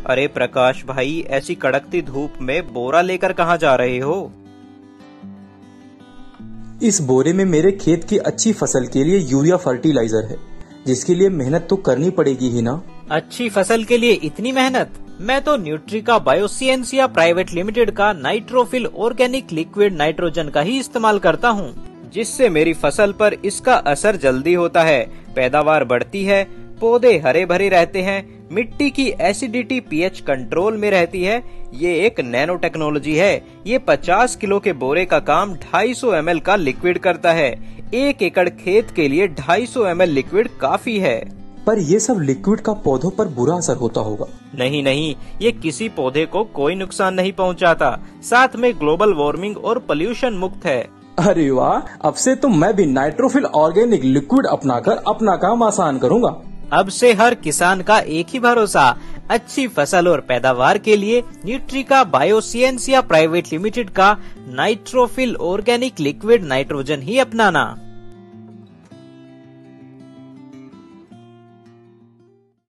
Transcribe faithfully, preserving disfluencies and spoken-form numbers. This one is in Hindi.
अरे प्रकाश भाई, ऐसी कड़कती धूप में बोरा लेकर कहाँ जा रहे हो? इस बोरे में मेरे खेत की अच्छी फसल के लिए यूरिया फर्टिलाइजर है, जिसके लिए मेहनत तो करनी पड़ेगी ही ना। अच्छी फसल के लिए इतनी मेहनत? मैं तो न्यूट्रिका बायोसाइंसिया प्राइवेट लिमिटेड का नाइट्रोफिल ऑर्गेनिक लिक्विड नाइट्रोजन का ही इस्तेमाल करता हूँ, जिससे मेरी फसल पर इसका असर जल्दी होता है, पैदावार बढ़ती है, पौधे हरे भरे रहते हैं, मिट्टी की एसिडिटी पीएच कंट्रोल में रहती है। ये एक नैनो टेक्नोलॉजी है। ये पचास किलो के बोरे का काम दो सौ पचास एम एल का लिक्विड करता है। एक एकड़ खेत के लिए दो सौ पचास एम एल लिक्विड काफी है। पर ये सब लिक्विड का पौधों पर बुरा असर होता होगा। नहीं नहीं, ये किसी पौधे को कोई नुकसान नहीं पहुंचाता। साथ में ग्लोबल वार्मिंग और पोल्यूशन मुक्त है। अरे वाह, अब से तो मैं भी नाइट्रोफिल ऑर्गेनिक लिक्विड अपनाकर अपना काम आसान करूंगा। अब से हर किसान का एक ही भरोसा, अच्छी फसल और पैदावार के लिए न्यूट्रिका बायोसाइंसिया प्राइवेट लिमिटेड का नाइट्रोफिल ऑर्गेनिक लिक्विड नाइट्रोजन ही अपनाना।